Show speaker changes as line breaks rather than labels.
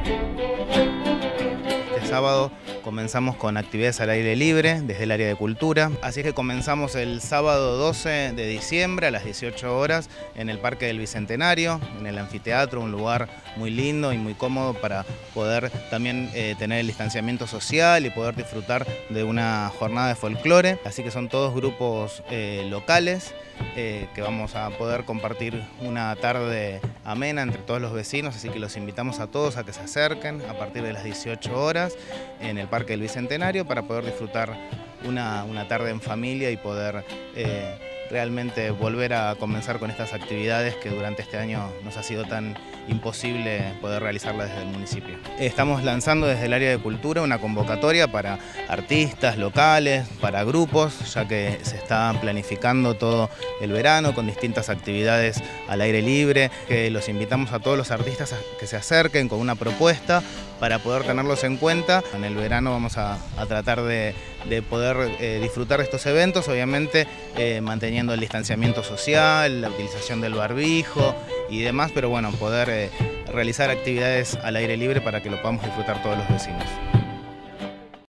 Este sábado comenzamos con actividades al aire libre desde el área de cultura, así que comenzamos el sábado 12 de diciembre a las 18 horas en el Parque del Bicentenario, en el anfiteatro, un lugar muy lindo y muy cómodo para poder también tener el distanciamiento social y poder disfrutar de una jornada de folclore. Así que son todos grupos locales que vamos a poder compartir una tarde amena entre todos los vecinos, así que los invitamos a todos a que se acerquen a partir de las 18 horas en el Parque del Bicentenario para poder disfrutar una tarde en familia y poder realmente volver a comenzar con estas actividades que durante este año nos ha sido tan imposible poder realizarlas desde el municipio. Estamos lanzando desde el área de cultura una convocatoria para artistas locales, para grupos, ya que se está planificando todo el verano con distintas actividades al aire libre, que los invitamos a todos los artistas a que se acerquen con una propuesta para poder tenerlos en cuenta. En el verano vamos a tratar de poder disfrutar de estos eventos, obviamente manteniendo el distanciamiento social, la utilización del barbijo y demás, pero bueno, poder realizar actividades al aire libre para que lo podamos disfrutar todos los vecinos.